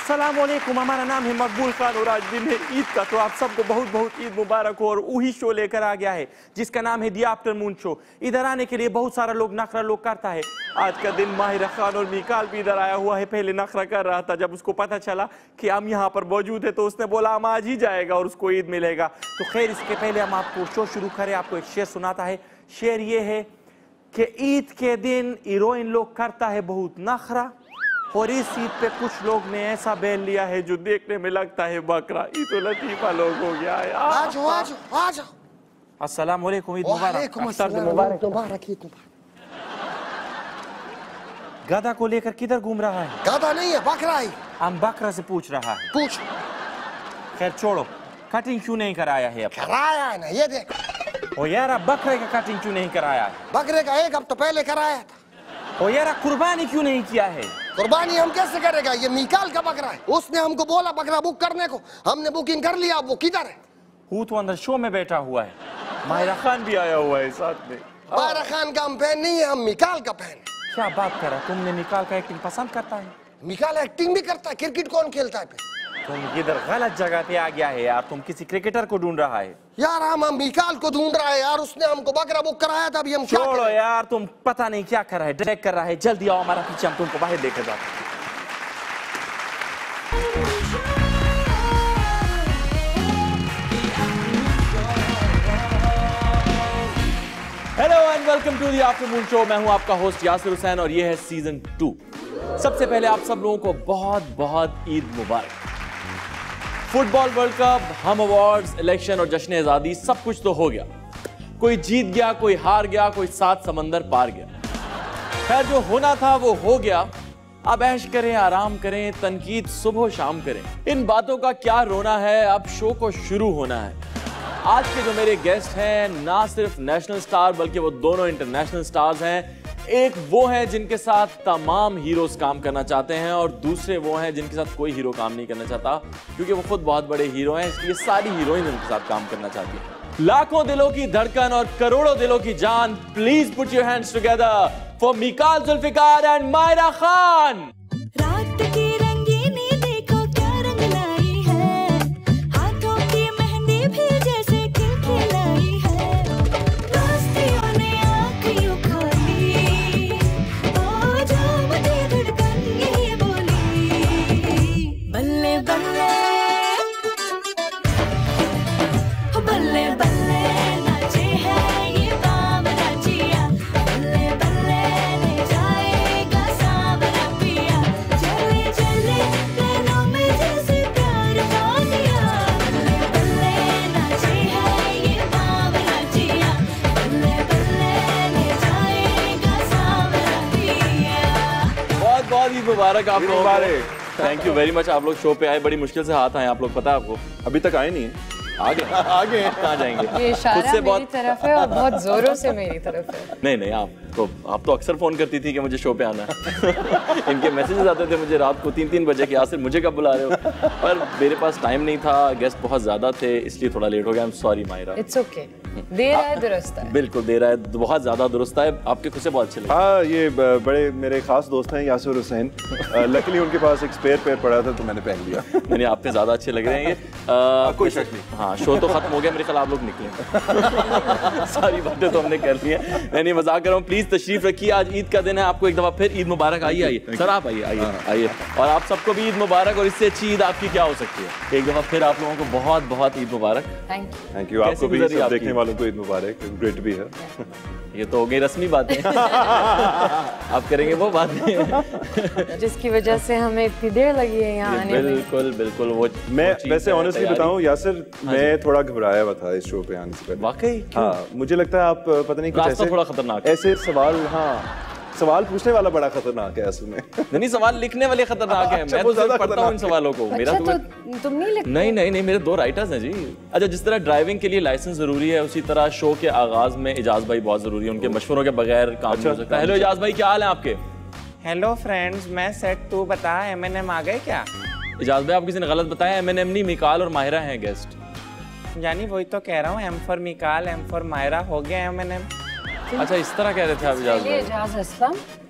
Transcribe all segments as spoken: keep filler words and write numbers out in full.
अस्सलाम वालेकुम, हमारा नाम है मकबूल खान और आज दिन है ईद का, तो आप सबको बहुत बहुत ईद मुबारक हो। और वही शो लेकर आ गया है जिसका नाम है दी आफ्टरनून शो। इधर आने के लिए बहुत सारा लोग नखरा लोग करता है। आज का दिन माहिरा खान और मिकाल भी इधर आया हुआ है। पहले नखरा कर रहा था, जब उसको पता चला कि हम यहाँ पर मौजूद है तो उसने बोला हम आज ही जाएगा और उसको ईद मिलेगा। तो खैर, इसके पहले हम आपको शो शुरू करें, आपको एक शेर सुनाता है। शेर ये है कि ईद के दिन हीरोइन लोग करता है बहुत नखरा, और इस ईद पे कुछ लोग ने ऐसा बैल लिया है जो देखने में लगता है बकरा। ईद तो लतीफा लोग हो गया है। आज हो, आज हो, आज हो। अस्सलाम वालेकुम, ईद मुबारक। मुबारक मुबारक, ईद मुबारक। गधा को लेकर किधर घूम रहा है? गधा नहीं है, बकरा है। हम बकरा से पूछ रहा है। पूछ। खैर छोड़ो, कटिंग क्यों नहीं कराया है? अब कराया है ना, ये देख। ओ यार, अब बकरे का कटिंग क्यों नहीं कराया है? बकरे का एक हफ्ता पहले कराया था। ओ यार, कुर्बानी क्यों नहीं किया है? कुर्बानी हम कैसे करेगा? ये मिकाल का बकरा है, उसने हमको बोला बकरा बुक करने को, हमने बुकिंग कर लिया। अब वो किधर है? वो तो अंदर शो में बैठा हुआ है। माहिरा खान भी आया हुआ है साथ में। माहिरा खान का हम फैन नहीं है, हम मिकाल का फैन है। क्या बात कर रहा? तुमने मिकाल का एक्टिंग पसंद करता है? मिकाल एक्टिंग भी करता है, क्रिकेट कौन खेलता है? फिर तुम इधर गलत जगह पे आ गया है यार। तुम किसी क्रिकेटर को ढूंढ रहा है यार। हम हम मिकाल को ढूंढ रहा है यार, उसने हमको बकरा बुक कराया था। अभी हम क्या छोड़ो यार, तुम पता नहीं क्या कर रहा है, ड्रैग कर रहा है। जल्दी आओ हमारा पीछे, हम तुमको बाहर लेकर जाते हैं। Hello and welcome to the afternoon show. मैं हूं आपका होस्ट यासिर हुसैन और ये है सीजन टू। सबसे पहले आप सब लोगों को बहुत बहुत ईद मुबारक। Football world cup, Hum awards, election और जश्न आज़ादी सब कुछ तो हो गया। कोई जीत गया, कोई हार गया, कोई सात समंदर पार गया। खैर, जो होना था वो हो गया। अब ऐश करें, आराम करें, तनकीद सुबह शाम करें। इन बातों का क्या रोना है, अब शो को शुरू होना है। आज के जो मेरे गेस्ट हैं ना सिर्फ नेशनल स्टार बल्कि वो दोनों इंटरनेशनल स्टार्स हैं। एक वो हैं जिनके साथ तमाम हीरोज काम करना चाहते हैं और दूसरे वो हैं जिनके साथ कोई हीरो काम नहीं करना चाहता, क्योंकि वो खुद बहुत बड़े हीरो हैं, इसलिए सारी हीरोइन उनके साथ काम करना चाहती हैं। लाखों दिलों की धड़कन और करोड़ों दिलों की जान, please put your hands together for Mikaal Zulfiqar and Mahira Khan. मुबारक आप लोगों को। Thank you very much. आप लोग शो पे आए, बड़ी मुश्किल से हाथ आए आप लोग, पता है आपको? अभी तक आए नहीं है। आगे आगे कहाँ जाएंगे? ये इशारा मेरी बहुत... तरफ है और बहुत जोरों से मेरी तरफ है। नहीं नहीं, आप तो आप तो अक्सर फोन करती थी कि मुझे शो पे आना है। इनके मैसेजेस आते थे मुझे रात को तीन तीन बजे कि यासिर मुझे कब बुला रहे हो, पर मेरे पास टाइम नहीं था, गेस्ट बहुत ज्यादा थे, इसलिए थोड़ा लेट हो गया। I am sorry Mahira. It's okay, देर है दुरुस्त है। बिल्कुल देर है, बहुत ज्यादा दुरुस्त है। आपके खुद से बहुत अच्छे लगे। हाँ, ये बड़े मेरे खास दोस्त हैं यासिर हुसैन। लकीली उनके पास एक स्पेयर पेयर पड़ा था तो मैंने पहन लिया। नहीं, आप पे ज्यादा अच्छे लग रहे हैं ये। कोई शक नहीं। हाँ, शो तो खत्म हो गया, मेरे ख्याल आप लोग निकले। सारी बातें तो हमने कर ली है। मैं नहीं, मजाक कर रहा हूँ। प्लीज तशरीफ रखिए, आज ईद का दिन है। आपको एक दफा फिर ईद मुबारक। आइए आइए सर, आप आइए आइए आइए। और आप सबको भी ईद मुबारक। और इससे अच्छी ईद आपकी क्या हो सकती है? एक दफा फिर आप लोगों को बहुत बहुत ईद मुबारक। Thank you. Thank you. आपको भी, सब देखने वालों को ईद मुबारक। ग्रेट भी है। ये तो हो गई रस्मी बातें। आप करेंगे वो बातें जिसकी वजह से हमें इतनी देर लगी है यहाँ आने में। बिल्कुल बिल्कुल। वो मैं वैसे ऑनेस्टली बताऊं यासिर, मैं थोड़ा घबराया हुआ था इस शो पे आने से पहले। वाकई? हाँ, मुझे लगता है आप पता नहीं कुछ ऐसे थोड़ा खतरनाक ऐसे सवाल, हाँ सवाल पूछने वाला बड़ा खतरनाक है असल में। नहीं, सवाल लिखने वाले खतरनाक है। मैं तो सिर्फ पढ़ता हूँ इन सवालों को। अच्छा, मेरा तो तुम नहीं लिखते? नहीं नहीं नहीं, मेरे दो राइटर्स हैं जी। अच्छा, जिस तरह ड्राइविंग के लिए लाइसेंस जरूरी है, उसी तरह शो के आगाज में इजाज भाई बहुत जरूरी है। उनके मशवरों के बगैर काम नहीं हो सकता। हेलो इजाज भाई, क्या हाल है आपके? हेलो फ्रेंड्स, मैं सेट। तू बता, एम एन एम आ गए क्या? इजाज भाई, आप किसी ने गलत बताया। एम एन एम नहीं, मिकाल और माहिरा हैं गेस्ट। यानी वही तो कह रहा हूँ, M for Mikaal, M for Mahira हो गया एम एन एम। अच्छा, इस तरह कह रहे थे आप इजाज भाई? इजाज असलम।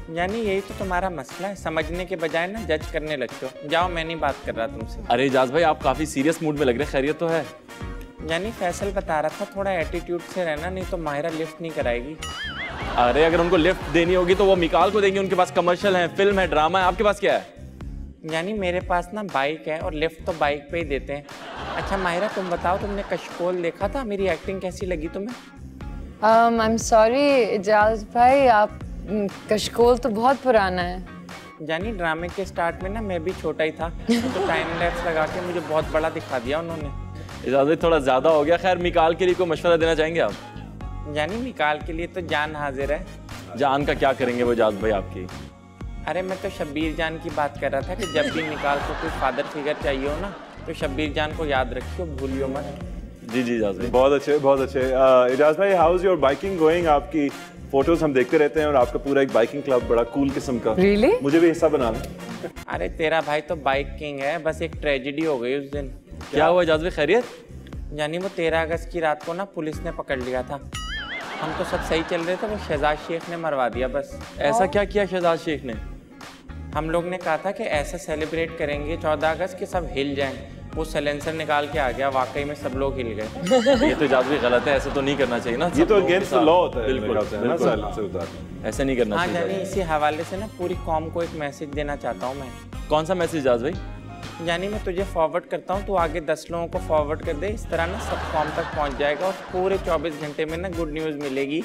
यानी यही तो तुम्हारा मसला है, समझने के बजाय ना जज करने लगते हो। जाओ, मैं नहीं बात कर रहा तुमसे। अरे एजाज भाई आप काफी सीरियस मूड में लग रहे हैं, खैरियत तो है? यानी फैसल बता रहा था थोड़ा एटीट्यूड से रहना, नहीं तो माहिरा लिफ्ट नहीं कराएगी। अरे अगर उनको लिफ्ट देनी होगी तो वो मिकाल को देंगे, उनके पास कमर्शियल है, फिल्म है, ड्रामा है, आपके पास क्या है? यानी मेरे पास ना बाइक है और लिफ्ट तो बाइक पे ही देते हैं। अच्छा माहिरा तुम बताओ, तुमने कशकोल देखा था? मेरी एक्टिंग कैसी लगी तुम्हें? आई एम सॉरी एजाज भाई, आप कशकोल तो बहुत पुराना है। यानी ड्रामे के स्टार्ट में ना मैं भी छोटा ही था, तो टाइम लैप्स लगा के मुझे बहुत बड़ा दिखा दिया उन्होंने। इजाजत थोड़ा ज्यादा हो गया। खैर मिकाल के लिए कोई मशवरा देना चाहेंगे आप? यानी मिकाल के लिए तो जान हाजिर है। जान का क्या करेंगे वो एजाज भाई आपकी? अरे मैं तो शब्बीर जान की बात कर रहा था कि जब भी मिकाल को कोई फादर फिगर चाहिए हो ना, तो शब्बीर जान को याद रखियो, भूलियो मत। जी जी एजाज भाई। बहुत अच्छे बहुत अच्छे। uh, एजाज भाई, how is your biking going? आपकी फोटोज हम देखते रहते हैं और आपका पूरा एक बाइकिंग क्लब बड़ा कूल किस्म का। Really? मुझे भी हिस्सा बनाना। अरे तेरा भाई तो बाइक किंग है, बस एक ट्रेजेडी हो गई उस दिन। क्या हुआ एजाज भाई, खैरियत? यानी वो तेरह अगस्त की रात को ना पुलिस ने पकड़ लिया था। हम तो सब सही चल रहे थे, वो शहजाद शेख ने मरवा दिया बस। ऐसा क्या किया शहजाद शेख ने? हम लोग ने कहा था कि ऐसा सेलिब्रेट करेंगे चौदह अगस्त कि सब हिल जाएं। वो सलेंसर निकाल के आ गया, वाकई में सब लोग हिल गए। ये तो एजाज भाई गलत है, ऐसे तो नहीं करना चाहिए ना। ये तो अगेंस्ट द लॉ होता है। बिल्कुल, बिल्कुल ऐसे नहीं करना हाँ, चाहिए। यानी इसी हवाले से ना पूरी कॉम को एक मैसेज देना चाहता हूँ मैं। कौन सा मैसेज एजाज भाई? यानी मैं तुझे फॉरवर्ड करता हूँ, तू आगे दस लोगों को फॉरवर्ड कर दे, इस तरह ना सब कॉम तक पहुँच जाएगा और पूरे चौबीस घंटे में ना गुड न्यूज़ मिलेगी।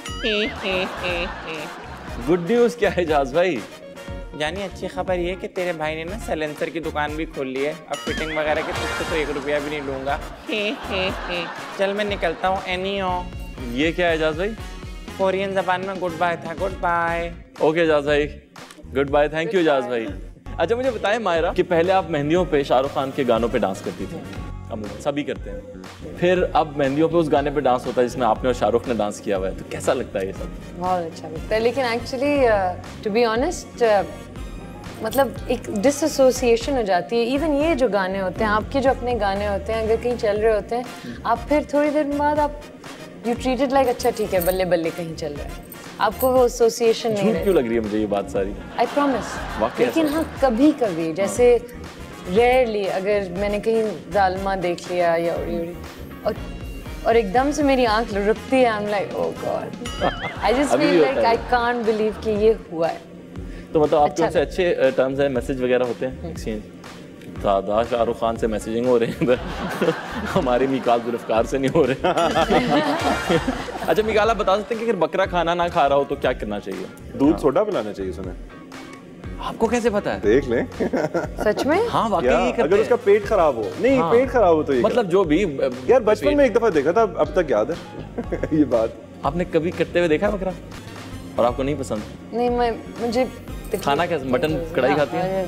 गुड न्यूज क्या है एजाज भाई? यानी अच्छी खबर ये कि तेरे भाई ने ना सलेंसर की दुकान भी खोल ली है। अब फिटिंग वगैरह के तुझसे तो एक रुपया भी नहीं लूँगा। चल मैं निकलता हूँ। एनी हो ये क्या है एजाज भाई? कोरियन जबान में गुड बाय था। Good bye. ओके एजाज भाई, good bye. Thank you Ejaz भाई। अच्छा मुझे बताएं मायरा कि पहले आप मेहंदियों पे शाहरुख खान के गानों पे डांस करती थी, अब सभी करते हैं, फिर अब मेहंदियों पे उस गाने पे डांस होता है जिसमें आपने और शाहरुख ने डांस किया हुआ है, तो कैसा लगता है ये सब? बहुत अच्छा लगता है, लेकिन एक्चुअली टू बी ऑनेस्ट मतलब एक डिसएसोसिएशन हो जाती है। इवन ये जो गाने होते हैं, आपके जो अपने गाने होते हैं, अगर कहीं चल रहे होते हैं, आप फिर थोड़ी देर बाद आप यू ट्रीटेड लाइक अच्छा ठीक है बल्ले बल्ले कहीं चल रहा है, आपको वो एसोसिएशन नहीं झूठ क्यों लग रही है मुझे ये बात सारी? I promise. वाकई लेकिन हाँ कभी कभी जैसे रेयरली अगर मैंने कहीं जालमा देख लिया या उड़ी उड़ी और और एकदम से मेरी आंख लुढ़कती है, I am like oh God, I just feel like I can't believe कि ये हुआ है। तो मतलब आपके अच्छा उनसे अच्छे टर्म्स हैं, मैसेज वगैरह होते हैं एक्सचेंज? दादा शाहरुख खान से मैसेजिंग हो रहे हैं इधर हमारे मिकाल जुल्फकार से नहीं हो रहे। अच्छा मिकाल आप बता सकते हैं कि अगर बकरा खाना ना खा रहा हो तो क्या करना चाहिए? दूध सोडा पिलाना चाहिए सुने। आपको कैसे पता है? देख ले। सच में? हाँ वाकई या ये करते अगर उसका पेट खराब हो, नहीं हाँ। पेट खराब हो तो ये मतलब जो भी यार बचपन में एक दफा देखा था, अब तक याद है ये बात। आपने कभी करते हुए देखा है बकरा और आपको नहीं पसंद? नहीं मैं मुझे खाना कैसे, मटन कढ़ाई खाती है?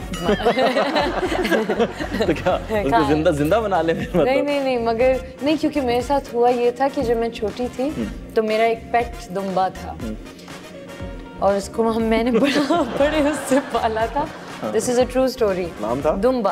तो क्या उसको जिंदा जिंदा बना ले? मतलब नहीं नहीं नहीं मगर नहीं, क्योंकि मेरे साथ हुआ ये था कि जब मैं छोटी थी तो मेरा एक पेट दुम्बा था और उसको हम मैंने बड़ा बड़े उससे पाला था। This is a true story. नाम था दुम्बा।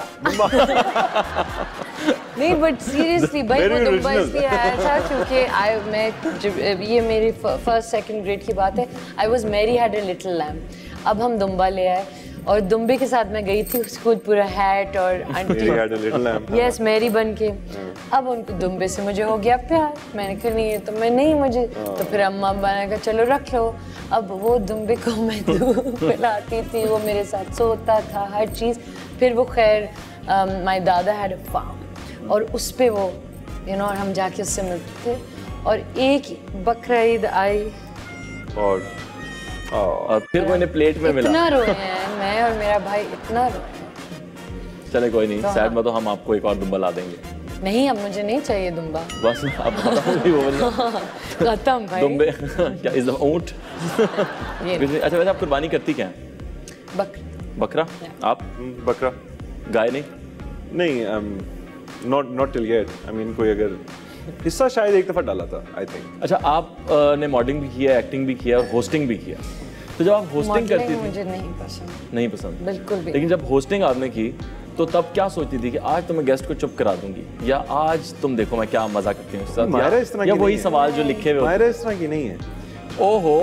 नहीं बट सीरियसली भाई वो दुम्बा इसलिए आया था क्योंकि आई मैं जब ये मेरी फर्स्ट सेकंड ग्रेड की बात है, I was Mary had a little lamb. अब हम दुम्बा ले आए और दुम्बे के साथ मैं गई थी, उसको पूरा हैट और आंटी यस मैरी बन के। अब उनको दुम्बे से मुझे हो गया प्यार, मैंने कहा नहीं है तो मैं नहीं मुझे, तो फिर अम्मा अब्बा ने कहा चलो रख लो। अब वो दुम्बे को मैं दूध पिलाती थी, वो मेरे साथ सोता था हर चीज़। फिर वो खैर माय दादा हैड अ फार्म और उस पे वो यू नो हम जाके उससे मिलते थे और एक बकरा ईद आई और और फिर मैंने प्लेट में मिला। इतना रोए हैं मैं और मेरा भाई, इतना रोए। चले कोई नहीं, सैड मत हो, हम आपको एक और दुम्बा ला देंगे। नहीं अब मुझे नहीं चाहिए दुम्बा, बस अब बताऊंगी वो वाला खत्म भाई। दुम्बे क्या इस ऊंट? अच्छा वैसे आप कुर्बानी करती क्या है? बकरा। बकरा? आप? बकरा गाय नहीं? नहीं, not not till yet. I mean कोई अगर हिस्सा शायद एक दफा डाला था आई थिंक। अच्छा आप ने मॉडलिंग भी किया, एक्टिंग भी किया और होस्टिंग भी किया, तो जब आप होस्टिंग करती थी मुझे नहीं पसंद, नहीं पसंद बिल्कुल भी। लेकिन जब होस्टिंग आपने की तो तब क्या सोचती थी कि आज तो मैं गेस्ट को चुप करा दूंगी, या आज तुम देखो मैं क्या मजा करती हूँ उसके साथ, मायरा इस तरह या की वही नहीं है। सवाल जो लिखे हुए मायरा इस तरह की नहीं है। ओहो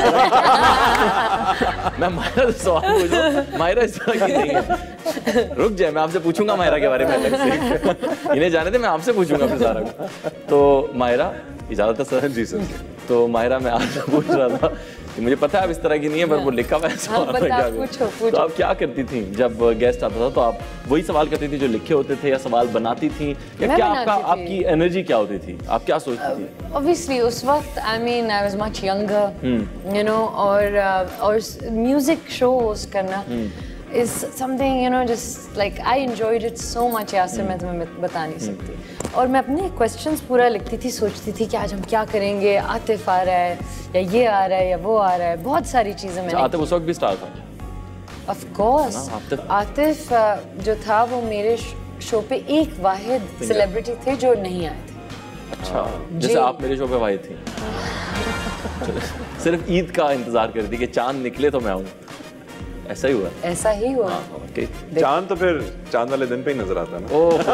मैं मायरा से सवाल पूछूं, मायरा इस तरह की नहीं है। रुक जाए, मैं आपसे पूछूंगा मायरा के बारे में अलग से। इन्हें जाने दे, मैं आपसे पूछूंगा फिर सारा कुछ। तो मायरा, इजाजत है सर? जी सर। तो मायरा, मैं आपसे पूछ रहा था कि मुझे पता है आप इस तरह की नहीं है, पर वो लिखा हुआ है सवाल में क्या पूछो, पूछो। तो आप क्या करती थी जब गेस्ट आता था? तो आप वही सवाल करती थी जो लिखे होते थे, या सवाल बनाती थी, या क्या आपका आपकी एनर्जी क्या होती थी, आप क्या सोचती थी? Obviously उस वक्त I mean I was much younger, you know, और और म्यूजिक शोज करना is something, you know, just like I enjoyed it so much. Yasir, मैं तुम्हें बता नहीं सकती। और मैं अपने क्वेश्चंस पूरा लिखती थी, सोचती थी कि आज हम क्या करेंगे, आतिफ आ रहा है या ये आ रहा है या वो आ रहा है, बहुत सारी चीजें मैंने। आतिफ उस वक्त भी स्टार था? ऑफ कोर्स, आतिफ जो था वो मेरे शो पे एक वाहिद सेलिब्रिटी थे जो नहीं आए थे। अच्छा, जैसे आप मेरे शो पे वाहिद थी। सिर्फ ईद का इंतजार कर रही थी कि चांद निकले तो मैं आऊँ। ऐसा ही हुआ? ऐसा ही हुआ। ओके। चांद तो फिर चांद वाले दिन पे ही नजर आता है ना। ओह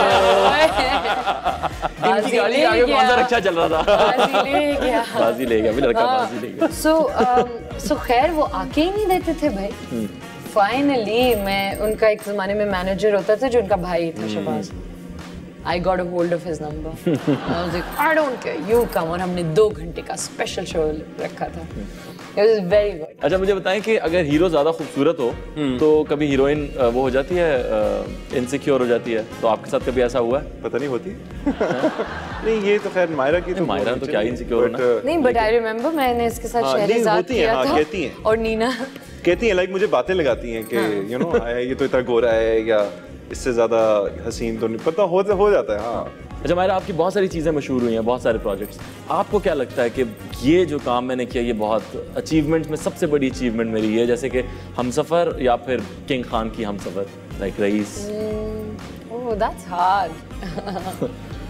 इनकी गाड़ी आगे कौन सा रक्षा चल रहा था? बाजी ले गया। बाजी ले गया, भी लड़का बाजी ले गया। सो सो खैर वो आके ही नहीं देते थे भाई। फाइनली मैं, उनका एक जमाने में मैनेजर होता था जो उनका भाई था, Shahbaz. I got a hold of his number. I was like, I don't care, you come. और हमने दो घंटे का स्पेशल शो रखा था। It was very good. अच्छा, मुझे बताएं कि अगर हीरो ज्यादा खूबसूरत हो तो कभी हीरोइन वो हो जाती है, इनसिक्योर हो जाती है, तो आपके साथ कभी ऐसा हुआ है? पता नहीं होती। नहीं, ये तो खैर मायरा की तो मायरा तो क्या इनसिक्योर होना। नहीं, बट आई रिमेम्बर मैंने इसके साथ शहरजाद किया था। कहती हैं और नीना कहती हैं, लाइक मुझे बातें लगाती हैं कि यू नो ये तो इतना गोरा है या इससे ज्यादा हसीन तो नहीं, पता हो हो जाता है। हाँ। अच्छा मायरा, आपकी बहुत सारी चीज़ें मशहूर हुई हैं, बहुत सारे प्रोजेक्ट्स। आपको क्या लगता है कि ये जो काम मैंने किया, ये बहुत अचीवमेंट में सबसे बड़ी अचीवमेंट मेरी ये, जैसे कि हमसफ़र या फिर किंग खान की हमसफ़र, लाइक रईस? Oh, that's hard.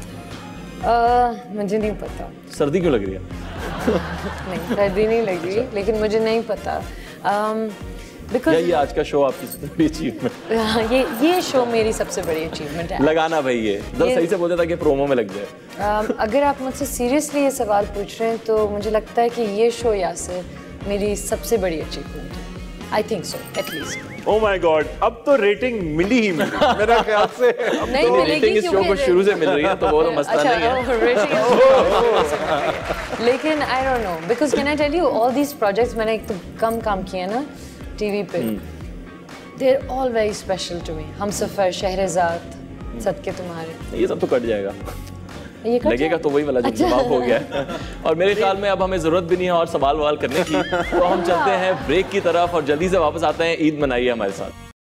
मुझे नहीं पता। सर्दी क्यों लग रही है? नहीं, सर्दी नहीं लग रही, लेकिन मुझे नहीं पता। um, Because ये आज का शो आपकी सबसे बड़ी अचीवमेंट? ये ये शो मेरी सबसे बड़ी अचीवमेंट है। लगाना भाई, ये दस सही से बोलते ताकि प्रोमो में लग जाए। um, अगर आप मुझसे सीरियसली ये सवाल पूछ रहे हैं तो मुझे लगता है कि ये शो यासिर मेरी सबसे बड़ी अचीवमेंट है। I think so, at least. Oh my God, अब तो रेटिंग मिली ही मिली मेरे ख्याल से। अब नहीं तो मिलेगी, रेटिंग इस शो को शुरू से मिल रही है, तो वो तो मसला अच्छा, नहीं है। लेकिन I don't know, because can I tell you, all these projects मैंने एक तो कम काम किए ना टीवी पे, they are all very special to me. Humsafar, Shahrzad, Sadqay Tumhare, ये सब तो कट जाएगा, ये कट लगेगा तो वही वाला जो जवाब हो गया है। और मेरे ख्याल में अब हमें जरूरत भी नहीं है और सवाल ववाल करने की, तो हम चलते हैं ब्रेक की तरफ और जल्दी से वापस आते हैं। ईद मनाइए हमारे साथ।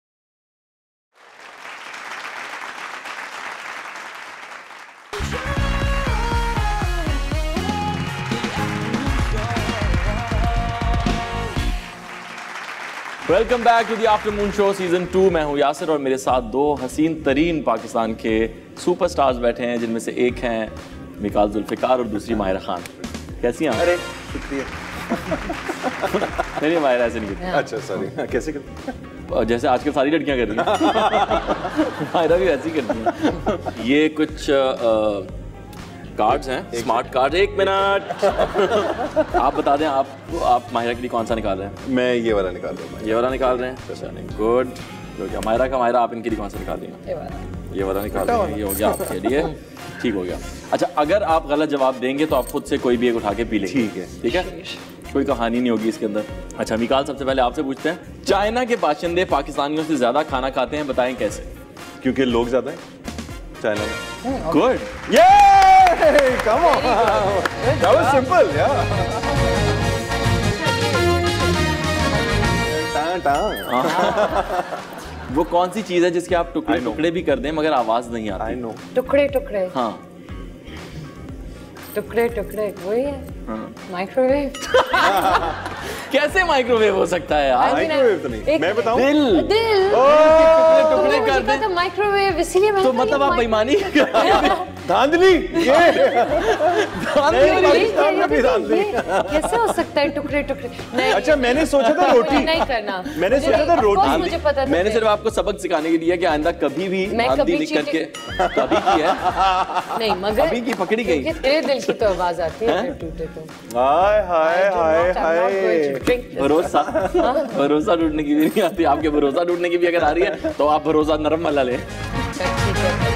Welcome back to the afternoon show season two. मैं हूं यासिर और मेरे साथ दो हसीन तरीन पाकिस्तान के सुपरस्टार्स बैठे हैं, जिनमें से एक हैं मिकाल जुल्फिकार और दूसरी माहिरा खान। कैसी हैं आप? अरे शुक्रिया। नहीं माहिरा ऐसे नहीं करती। अच्छा सॉरी, कैसे करती? जैसे आजकल सारी लड़कियां कर रही हैं। माहिरा भी ऐसी करती हैं। ये कुछ आ, कार्ड्स हैं, स्मार्ट कार्ड। एक मिनट आप बता दें, आप आप माहिरा के लिए कौन सा निकाल रहे हैं? मैं ये वाला निकाल रहा हूँ। ये वाला निकाल रहे हैं? अच्छा, नहीं, गुड हो गया। माहिरा का माहिरा, आप इनके लिए कौन सा निकाल देंगे? ये वाला निकाल रहे हैं, ये हो गया आपके लिए, ठीक हो गया। अच्छा, अगर आप गलत जवाब देंगे तो आप खुद से कोई भी एक उठा के पी लेंगे। ठीक है, ठीक है, कोई कहानी नहीं होगी इसके अंदर। अच्छा मिकाल, सबसे पहले आपसे पूछते हैं, चाइना के बाशिंदे पाकिस्तानियों से ज्यादा खाना खाते हैं, बताएं कैसे? क्योंकि लोग ज्यादा हैं चाइना में। गुड, ये come on, that was simple यार। टां टां। वो कौन सी चीज है जिसके आप टुकड़े टुकड़े भी कर दें मगर आवाज नहीं आती? I know. टुकड़े टुकड़े, हाँ टुकड़े टुकड़े वही है। हाँ। माइक्रोवेव। कैसे माइक्रोवेव हो सकता है यार? माइक्रोवेव तो नहीं, मैं बताऊं? दिल दिल टुकड़े टुकड़े कर मुझे दें माइक्रोवेव, इसीलिए मैंने तो मतलब आप बेईमानी कर रहे हैं। धांधली ये पाकिस्तान में भी धांधली। कैसे हो सकता है टुकड़े टुकड़े? नहीं, अच्छा मैंने सोचा था रोटी नहीं करना। मैंने सोचा था रोटी। मुझे पता था। मैंने सिर्फ आपको सबक सिखाने के लिए कि आइंदा कभी भी धांधली लिख करके कभी की है नहीं, मगर अभी की पकड़ी गई। तेरे दिल की तो आवाज आती है टूटे तो। हाय हाय हाय हाय। भरोसा भरोसा टूटने की भी नहीं आती, आपके भरोसा टूटने की भी अगर आ रही है तो आप भरोसा नरम वाला ले। ठीक है।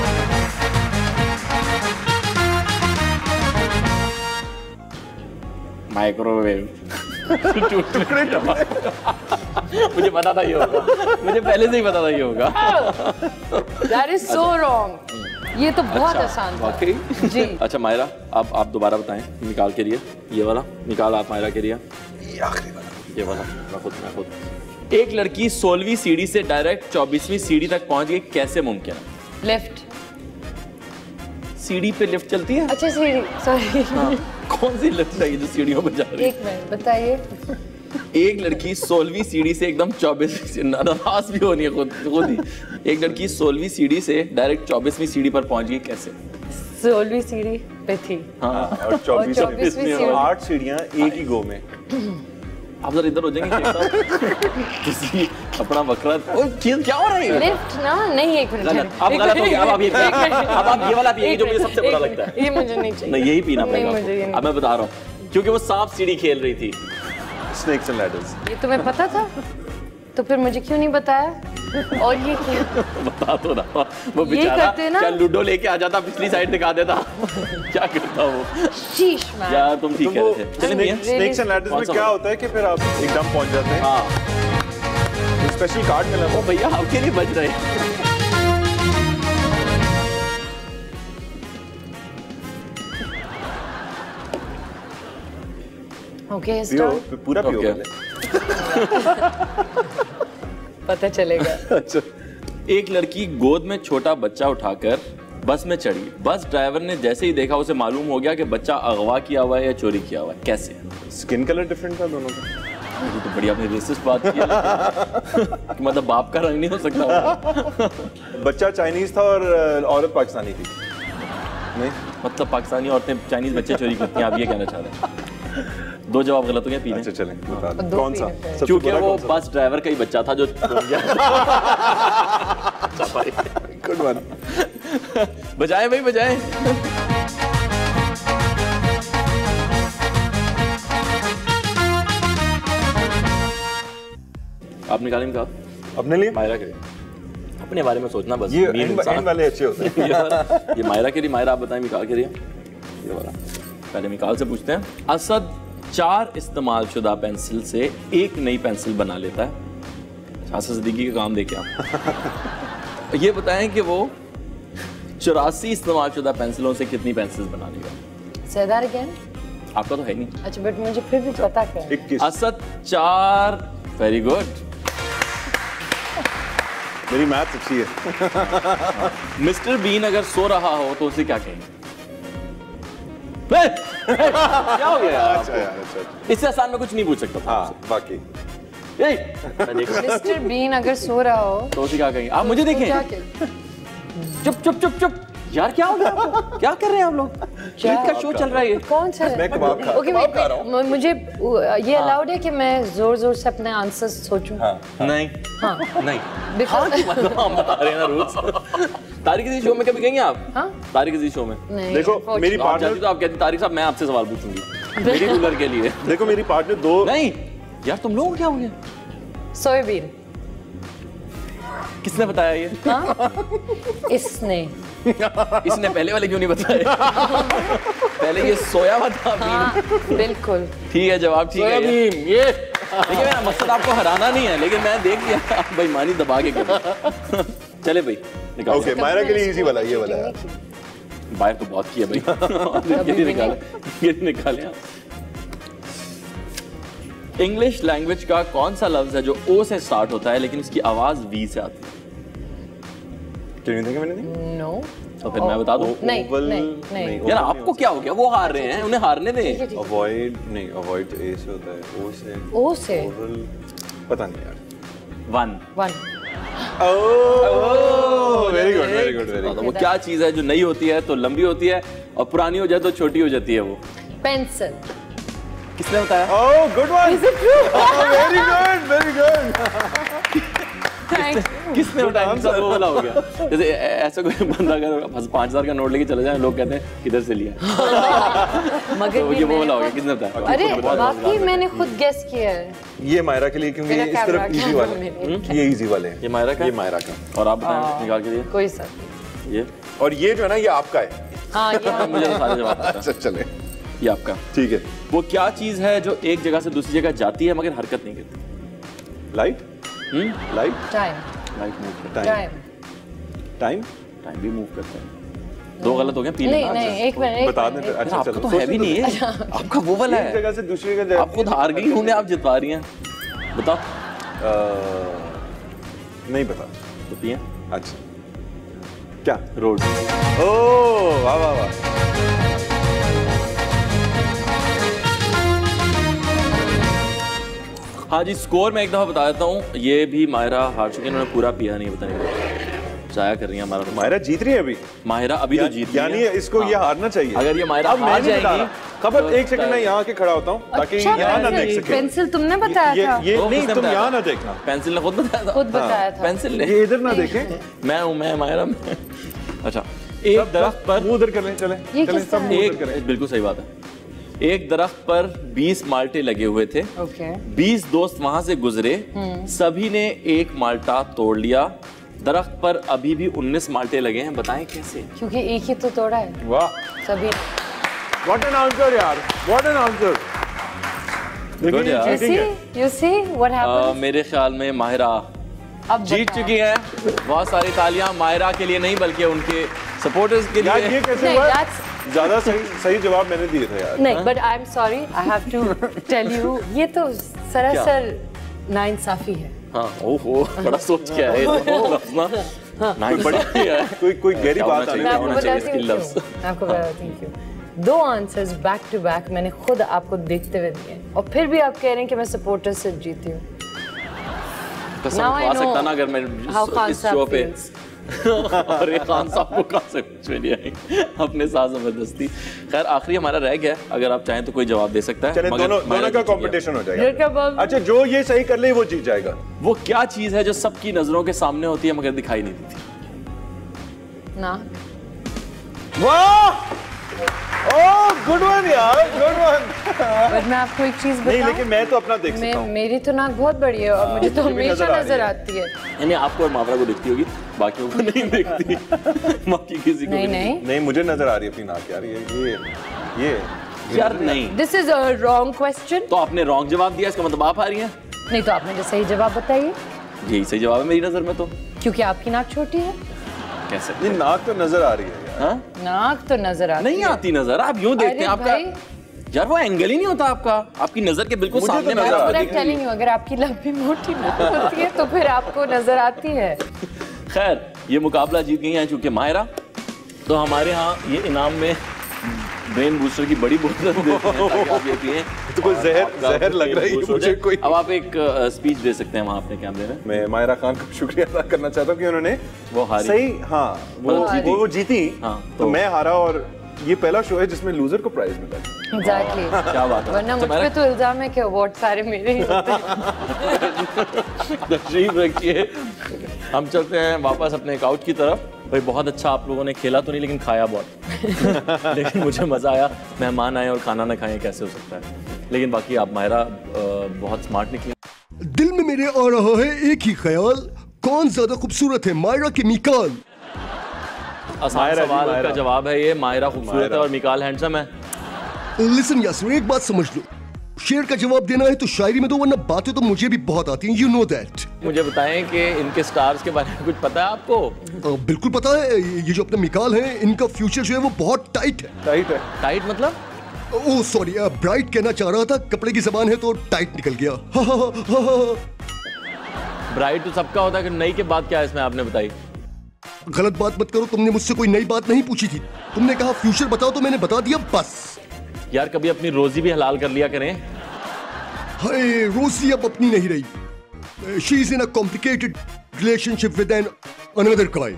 माइक्रोवेव टुकड़े मुझे पता था ये होगा, मुझे पहले से ही पता था ये होगा। That is so wrong. ये तो बहुत आसान था। वाकई जी। अच्छा मायरा, आप आप दोबारा बताएं निकाल के लिए ये वाला निकाल आप मायरा के लिए ये आखिरी वाला ये वाला मैं खुद मैं खुद। एक लड़की सोलहवीं सीढ़ी से डायरेक्ट चौबीसवीं सीढ़ी तक पहुंच गई, कैसे मुमकिन है? लेफ्ट सीढ़ी पे लिफ्ट चलती है? अच्छा सीढ़ी सॉरी हाँ। कौन सी लिफ्ट है ये जो सीढ़ियों पे जा रही है? एक मिनट बताइए। एक लड़की सोलहवीं सीढ़ी से एकदम चौबीसवीं नाराज भी होनी है खुद खुद ही। एक लड़की सोलहवीं सीढ़ी से डायरेक्ट चौबीसवीं सीढ़ी पर पहुंच गई, कैसे? सोलहवीं सीढ़ी पे थी। हाँ और चौबीसवीं सीढ़ी। आठ सीढ़ियां एक ही गो में। आप जरा इधर हो जाएंगे किसी अपना बकरा ओ चीज क्या हो रही है? लिफ्ट ना नहीं एक मिनट गलत, अब गलत हो गया। अब आप ये अब आप ये वाला पिएंगे जो मुझे सबसे बुरा लगता है। ये मुझे नहीं चाहिए। नहीं यही पीना नहीं, पड़ेगा मुझे ये आपको। नहीं। अब मैं बता रहा हूँ क्योंकि वो सांप सीढ़ी खेल रही थी। Snakes and ladders. ये तुम्हें पता था तो फिर मुझे क्यों नहीं बताया? और ये क्या बता तो ना वो ये बेचारा करते ना? क्या लूडो लेके आ जाता पिछली साइड दिखा देता क्या करता वो? शीश मैन। यार तुम ठीक कह रहे थे। चलिए भैया स्नेक्स एंड लैडर्स कौन में सा क्या वाला? होता है कि फिर आप एकदम पहुंच जाते हैं। हाँ स्पेशल कार्ड मिला ओ भैया आपके लिए बच रहे ओके पियो, स्टार्ट पूरा पियो Okay. पहले। पता चलेगा। अच्छा एक लड़की गोद में छोटा बच्चा उठाकर बस में चढ़ी। बस ड्राइवर ने जैसे ही देखा उसे मालूम हो गया कि बच्चा अगवा किया हुआ है या चोरी किया हुआ है, कैसे? स्किन कलर डिफरेंट था दोनों का। ये तो बढ़िया आपने रेसिस्ट बात की है कि मतलब बाप का रंग नहीं हो सकता। बच्चा चाइनीज था और औरत पाकिस्तानी थी। नहीं मतलब पाकिस्तानी औरतें चाइनीज बच्चे चोरी करती हैं, आप ये कहना चाह रहे हैं? दो जवाब गलत हो गया पीने। अच्छा चलें बता दो। दो कौन सा? पीने पे। सबसे क्योंकि बुरा वो कौन सा? बस ड्राइवर का ही बच्चा था जो गुड वन। बजाए भाई बजाए। आप निकालें निकाल अपने लिए मायरा के लिए। अपने बारे में सोचना बस। ये मीन एंड इंसान। एंड वाले अच्छे होते हैं। ये वाला- ये मायरा के लिए मायरा आप बताएं मिकाल के लिए। ये वाला पहले मिकाल से पूछते हैं। असद चार इस्तेमाल शुदा पेंसिल से एक नई पेंसिल बना लेता है। असद सिद्दीकी का काम देखे आप। ये बताएं कि वो चौरासी इस्तेमाल शुदा पेंसिलों से कितनी पेंसिल्स बना लेगा? सैदार अगेन। आपका तो है नहीं। अच्छा बट मुझे फिर भी पता क्या है। इक्कीस। असद चार वेरी गुड। मेरी मैथ अच्छी है। मिस्टर बीन अगर सो रहा हो तो उसे क्या कहेंगे? हे! हे! क्या हो गया यार अच्छा आपको? यार अच्छा अच्छा। इससे आसान में कुछ नहीं पूछ सकता था हाँ बाकी आपसे। ए! मैं देख रहा हूं। मिस्टर बीन अगर सो रहा हो तो उसे क्या कहेंगे? आप मुझे तो क्या देखें। कहें? चुप चुप चुप चुप यार क्या हो गया आपको? क्या कर रहे हैं आप लोग? ईद का शो चल रहा है ये। कौन सा? मैं कबाब खा ओके कबाब खा रहा हूँ। मुझे ये अलाउड है कि मैं जोर जोर से अपने आंसर सोचूं? हाँ नहीं हाँ नहीं Because- मतलब हम बता रहे हैं ना रूल्स। तारिक अजीज शो में कभी गएंगे आप? हाँ? तारिक अजीज शो में नहीं, देखो unfortunately। मेरी तो आप जाती पार्टनर तो आप कहती तारिक साहब मैं आपसे सवाल पूछूंगी मेरी रूलर के लिए। देखो मेरी पार्टनर दो नहीं यार तुम लोगों को क्या हो गया? सोयाबीन। किसने बताया ये? हाँ? इसने। इसने पहले वाले क्यों नहीं बताया? पहले ये सोया हुआ था बीन। हाँ बिल्कुल। ठीक है जवाब ठीक है ये। ये देखिए मेरा मकसद आपको हराना नहीं है लेकिन मैं देख लिया आप बेईमानी दबा के कर। चले भाई निकाल। ओके मायरा के लिए इजी वाला ये वाला है। बाहर तो बहुत किया भाई। ये निकाले ये निकाले आप। इंग्लिश लैंग्वेज का कौन सा लफ्ज है जो ओ से स्टार्ट होता है लेकिन इसकी आवाज वी से आती है? क्यों नहीं देखा मैंने नहीं? नो। तो फिर मैं बता दूं। नहीं Oval- नहीं नहीं। यार आपको क्या हो गया? वो हार रहे हैं उन्हें हारने दें। अवॉइड नहीं अवॉइड ए से होता है ओ से ओ से। ओवल पता नहीं यार। One one. Oh very good very good very good. वो क्या चीज है जो नई होती है तो लंबी होती है और पुरानी हो जाए तो छोटी हो जाती है? वो पेंसिल। किसने बताया? Oh good one, very good very good. किसने बताया? सब वो वाला हो गया। जैसे ऐसा कोई बंदा अगर पाँच हजार का नोट लेके चले जाए, लोग कहते हैं किधर से लिया? मगर तो ये वो वाला हो गया। किसने बताया? अरे वाकई मैंने खुद गेस किया है। ये मायरा के लिए, क्योंकि मेरा इस तरफ कैमरा इजी वाले, मेरे। ये इजी वाले हैं। ये मायरा का? ये मायरा का। और आप बताएं निकाल के लिए। कोई सा ये और ये जो है ना ये आपका है। हाँ ये मुझे तो सारे जवाब पता है। अच्छा चले ये आपका। ठीक है। वो क्या चीज है जो एक जगह से दूसरी जगह जाती है मगर हरकत नहीं करती? Light. Hmm light. Time. Light move करता है। टाइम। टाइम। टाइम। टाइम भी मूव करता है। दो गलत हो गए। पी नहीं लेना। नहीं एक मिनट एक बता मिनट, दें। एक अच्छा आपका चलो। तो है भी नहीं है। आपका वो वाला एक है। जगह से दूसरी जगह आप खुद हार गई होंगे, आप जितवा रही हैं। बताओ। नहीं पता। तो पिए। अच्छा क्या? रोड। ओह वाह वाह वाह। हाँ जी, स्कोर मैं एक दफा बता देता हूँ। ये भी माहिरा हार चुकी है, इन्होंने पूरा पिया नहीं, पता नहीं जाया कर रही है हमारा। मायरा जीत रही है अभी। माहिरा अभी तो जीत रही है। यानी इसको ये हारना चाहिए। अगर ये माहिरा अब मैं हार नहीं बता जाएगी। रहा। खबर एक सेकंड मैं यहाँ आके खड़ा होता हूँ ताकि अच्छा, यहाँ ना देख सके। पेंसिल तुमने बताया ये था। ये वो नहीं किसने तुम बताया यहाँ था? ना देखना। पेंसिल ने खुद बताया था। खुद बताया था। पेंसिल ने। ये इधर ना देखें। मैं हूँ, मैं माहिरा में। अच्छा, एक दरख्त पर मुंह उधर कर लें। चले ये चले किसका सब है? मुंह उधर करें। एक बिल्कुल सही बात है। एक दरख्त पर बीस माल्टे लगे हुए थे। ओके। बीस दोस्त वहां से गुजरे, सभी ने एक माल्टा तोड़ लिया। दरख्त पर अभी भी उन्नीस माल्टे लगे हैं, बताएं कैसे? क्योंकि एक ही तो तोड़ा है वाह सभी। व्हाट एन आंसर यार, व्हाट एन आंसर। Good यार। You see, you see what uh, happened? मेरे ख्याल में माहिरा अब जीत बताओ। चुकी है। बहुत सारी तालियां माहिरा के लिए नहीं बल्कि उनके सपोर्टर्स के यार ये लिए। कैसे नहीं, हुआ? that's- ज्यादा सही सही जवाब मैंने दिए थे यार। नहीं, but I'm sorry, I have to tell you, ये तो सरासर नाइंसाफी है। हाँ, ओहो, बड़ा सोच के आए लफ्ज़ ना। नहीं, बड़ी है। कोई कोई गहरी क्या बात होना आ रही चाहिए? मैं है। आपको होना चाहिए बताती हूँ इसके लफ्ज़। क्यों। मैं आपको बताती हूँ क्यों। दो आंसर्स बैक टू बैक मैंने खुद आपको देखते हुए दिए और फिर भी आप कह रहे हैं कि मैं सपोर्टर से जीती हूँ। कसम Now I खा know सकता ना अगर मैं how इस- Khan इस साहब शो पे feels. और ये खान साहब को कहाँ से कुछ भी नहीं आई अपने साथ जबरदस्ती। खैर आखिरी हमारा रह गया, अगर आप चाहें तो कोई जवाब दे सकता है। चले मगर दोनों माहिरा दोनों का जीत चुकी है। कंपटीशन हो फिर क्या जाएगा। बात? अच्छा जो ये सही कर ले वो जीत जाएगा। वो क्या चीज है जो सबकी नजरों के सामने होती है मगर दिखाई नहीं देती? ना वाह ओह गुड वन यार, गुड वन। बट मैं आपको एक चीज नहीं बताऊं, लेकिन मैं तो अपना देख मैं सकता हूँ। मेरी तो नाक बहुत बड़ी है और मुझे तो मुझे भी हमेशा नजर आ रही नजर है। आती है। यानी आपको और मावरा को दिखती होगी, बाकियों को नहीं दिखती। बाकी किसी को नहीं भी नहीं, नहीं मुझे नजर आ रही है अपनी नाक यार। ये ये ये यार नहीं। This is a wrong question. तो आपने रॉन्ग जवाब दिया, इसका मतलब आप आ रही हैं। नहीं तो आपने जो सही जवाब बताइए, यही सही जवाब है मेरी नजर में। तो क्योंकि आपकी नाक छोटी है। कैसे? ये नाक तो नजर आ रही है यार। हाँ? नाक तो नजर आती नहीं है। आती नजर, आप यूं देखते अरे हैं आपका भाई, यार वो एंगल ही नहीं होता आपका, आपकी नजर के बिल्कुल मुझे तो सामने नजर नजर आ आती रही है। है। टेलिंग यू, अगर आपकी लंबी मोटी नाक होती है तो फिर आपको नजर आती है। खैर ये मुकाबला जीत गई हैं चूंकि माहिरा, तो हमारे यहाँ ये इनाम में ब्रेन बूस्टर की बड़ी बोतल देते हैं ताकि आप ये पिएं। तो कोई जहर आपका जहर लग brain रही है boost हो मुझे जाए। कोई। अब आप एक स्पीच दे सकते हैं वहाँ अपने कैमरे में। मैं मायरा खान का शुक्रिया अदा करना चाहता हूँ कि उन्होंने वो हारी। सही हाँ वो वो जीती। वो वो जीती। हाँ, तो तो- मैं हारा और ये पहला शो है जिसमें लूजर को प्राइज मिला है। एग्जैक्टली। क्या बात है। वरना मुझ पे तो इल्जाम है कि अवार्ड सारे मेरे ही होते हैं। तशरीफ रखिए, हम चलते हैं वापस अपने काउच की तरफ। भाई बहुत अच्छा आप लोगों ने खेला तो नहीं लेकिन खाया बहुत। लेकिन मुझे मज़ा आया, मेहमान आए और खाना ना खाएं कैसे हो सकता है। लेकिन बाकी आप माहिरा अ, बहुत स्मार्ट निकली। दिल में मेरे आ रहा है एक ही ख्याल, कौन ज्यादा खूबसूरत है, मायरा के मिकाल? आसान माहिरा जी, सवाल माहिरा। का जवाब है ये, माहिरा खूबसूरत है माहिरा। और मिकाल हैंडसम है। लिसन यासर, एक बात समझ लो, शेर का जवाब देना है तो शायरी में दो, वरना बातें तो मुझे भी बहुत आती हैं, यू नो दैट। मुझे बताएं कि इनके स्टार्स के बारे में कुछ पता है आपको? बिल्कुल पता है, ये जो अपने मिकाल है इनका फ्यूचर जो है वो बहुत टाइट है। टाइट है। टाइट मतलब? ओह सॉरी, ब्राइट कहना चाह रहा था, कपड़े की जबान है तो टाइट निकल गया। हा, हा, हा, हा, हा। ब्राइट तो सबका होता है कि नई के बाद क्या है इसमें आपने बताई? गलत बात मत करो, तुमने मुझसे कोई नई बात नहीं पूछी थी, तुमने कहा फ्यूचर बताओ तो मैंने बता दिया बस। यार कभी अपनी रोजी भी हलाल कर लिया करें। हाय, रोजी अब अपनी नहीं रही, she is in a complicated relationship with an another guy.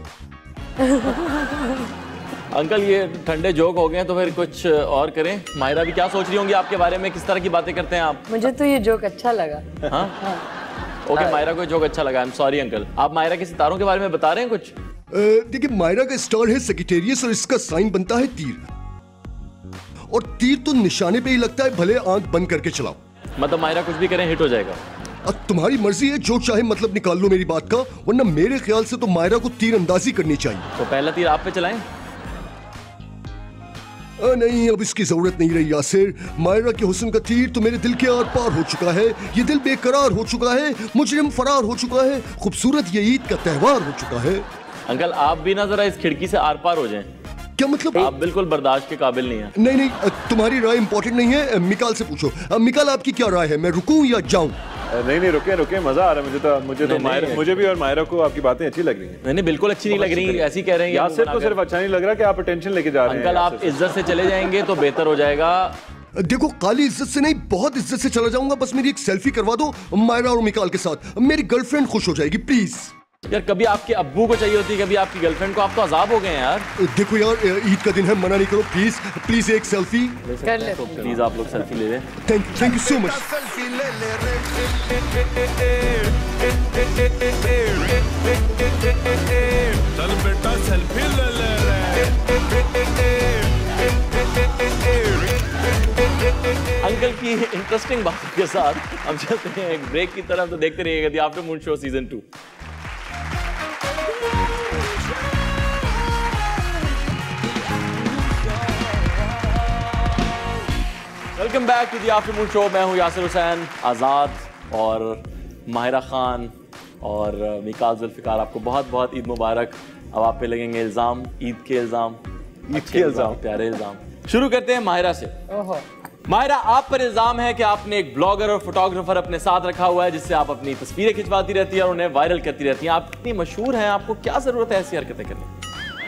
Uncle ये ठंडे जोक हो गए तो फिर कुछ और करें। माहिरा भी क्या सोच रही होंगी आपके बारे में, किस तरह की बातें करते हैं आप? मुझे तो ये जोक अच्छा लगा। हाँ हाँ ओके, माहिरा को जोक अच्छा लगा। I am sorry uncle. आप माहिरा के सितारों के बारे में बता रहे हैं कुछ? देखिए माहिरा का स्टार है सेजिटेरियस और इसका साइन बनता है तीर, और तीर तो निशाने पे ही लगता है, भले आंख बंद करके चलाओ। मतलब माहिरा कुछ भी करें हिट हो जाएगा? अब तुम्हारी मर्जी है, जो चाहे मतलब निकाल लो मेरी बात का, वरना मेरे ख्याल से तो माहिरा को तीर अंदाजी करनी चाहिए। तो पहला तीर आप पे चलाएं? आ, नहीं अब इसकी जरूरत नहीं रही यासिर। माहिरा के हुस्न का तीर तो मेरे दिल के आर पार हो चुका है, ये दिल बेकरार हो चुका है, मुजरिम फरार हो चुका है, खूबसूरत ये ईद का त्योहार हो चुका है। अंकल आप भी ना जरा इस खिड़की से आर पार हो जाएं। क्या मतलब? आप बिल्कुल बर्दाश्त के काबिल नहीं है। नहीं नहीं तुम्हारी राय इंपॉर्टेंट नहीं है, मिकाल से पूछो। मिकाल आपकी क्या राय है, मैं रुकूं या जाऊं? नहीं नहीं रुके रुके, मजा आ रहा है मुझे तो। मुझे तो माहिरा, मुझे भी और माहिरा को आपकी बातें अच्छी लग रही हैं। नहीं नहीं बिल्कुल अच्छी नहीं लग रही, ऐसी कह रहे हैं। यासिर को सिर्फ अच्छा नहीं लग रहा कि आप अटेंशन लेके जा रहे हैं। अंकल आप इज्जत से चले जाएंगे तो बेहतर हो जाएगा। देखो काली इज्जत से नहीं, बहुत इज्जत से चला जाऊंगा, बस मेरी एक सेल्फी करवा दो माहिरा और मिकाल के साथ, मेरी गर्लफ्रेंड खुश हो जाएगी प्लीज। यार कभी आपके अब्बू को चाहिए होती है, कभी आपकी गर्लफ्रेंड को। आप तो अजाब हो गए हैं यार। देखो यार ईद का दिन है, मना नहीं करो प्लीज। प्लीज एक सेल्फी कर ले। तो प्लीज आप लोग सेल्फी ले लें। Thank thank you so much. चल बेटा सेल्फी ले ले अंकल की इंटरेस्टिंग बातों के साथ हम चलते हैं एक ब्रेक की तरफ। तो देखते रहिएगा the afternoon show season two. Welcome back to the afternoon show. मैं हूं यासिर हुसैन। आज़ाद और माहिरा खान और मिकाल जुल्फिकार, आपको बहुत बहुत ईद मुबारक। अब आप पे लगेंगे इल्जाम, ईद के इल्जाम, ईद के इल्जाम, प्यारे इल्जाम। शुरू करते हैं माहिरा से। ओहो। माहिरा आप पर इल्जाम है कि आपने एक ब्लॉगर और फोटोग्राफर अपने साथ रखा हुआ है, जिससे आप अपनी तस्वीरें खिंचवाती रहती है और उन्हें वायरल करती रहती हैं। आप इतनी मशहूर हैं, आपको क्या जरूरत है ऐसी हरकतें करने की?